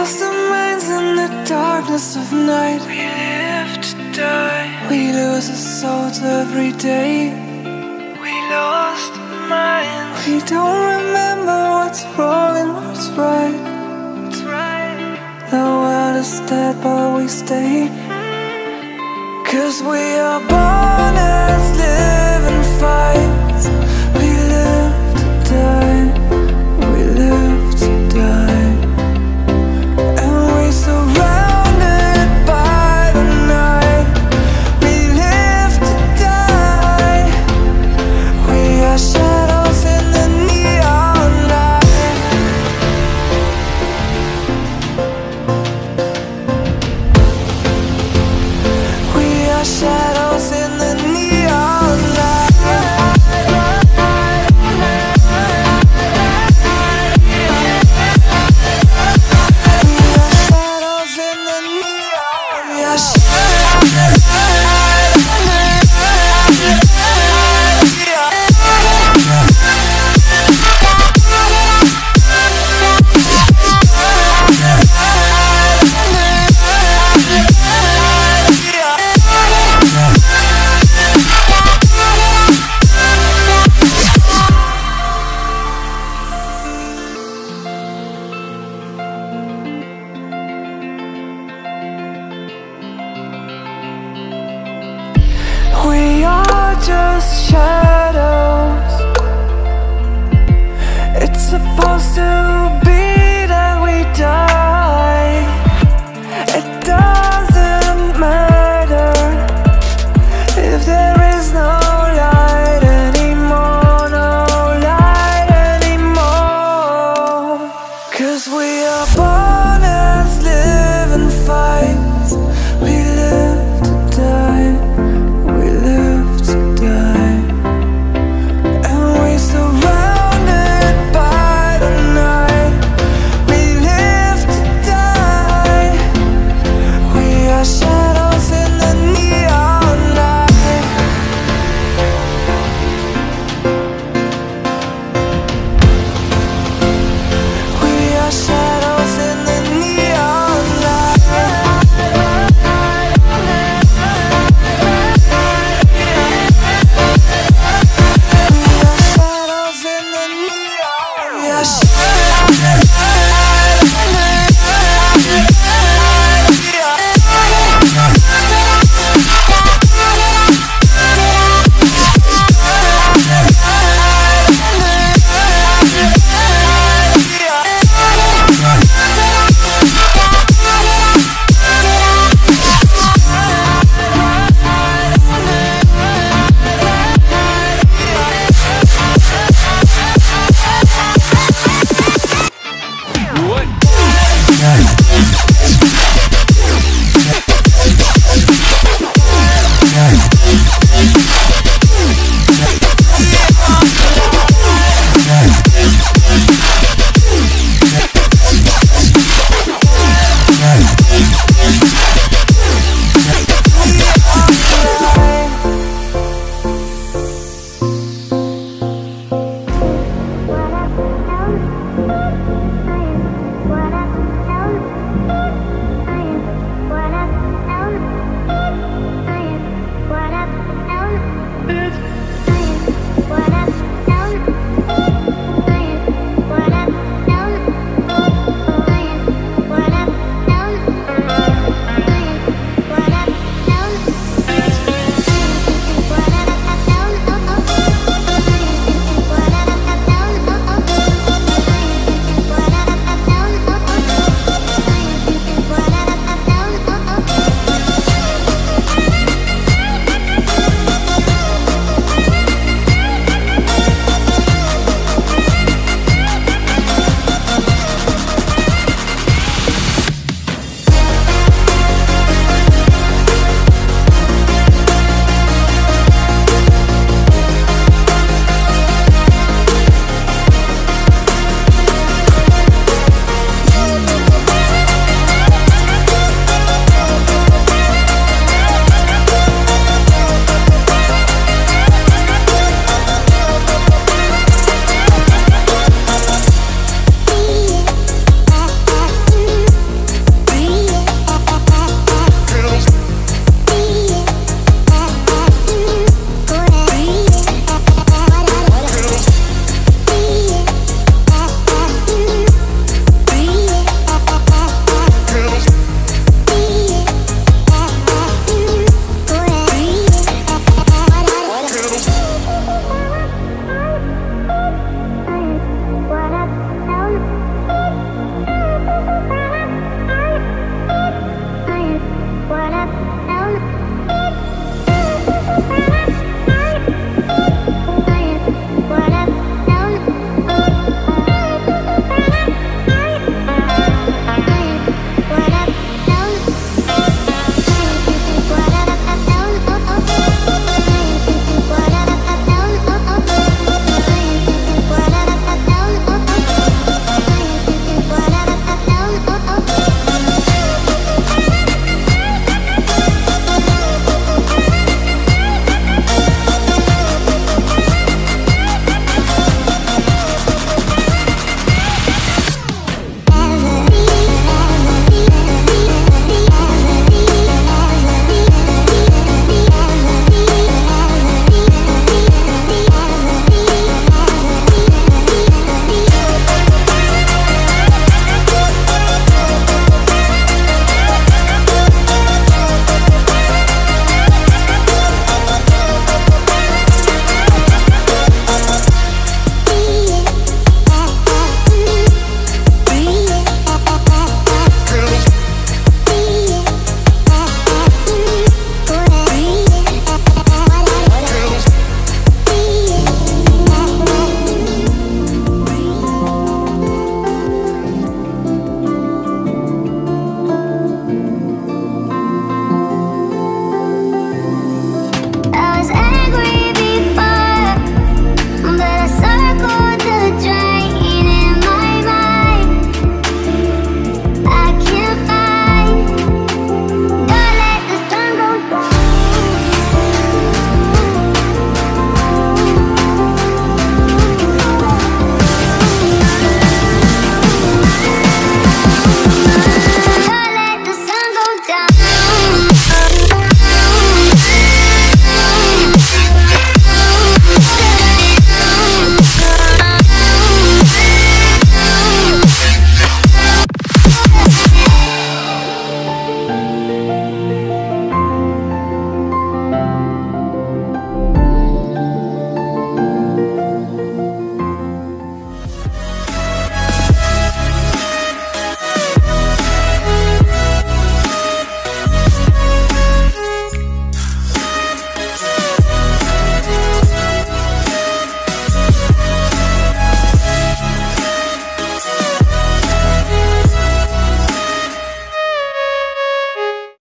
lost our minds in the darkness of night. We live to die. We lose our souls every day. We lost our minds. We don't remember what's wrong and what's right. What's right. The world is dead but we stay. 'Cause we are born as living fights. We live to die. We live to die. And we surrounded by the night. We live to die. We are shadows in the neon light. We are shadows in the neon light. We are shadows in the neon light. We are shadows.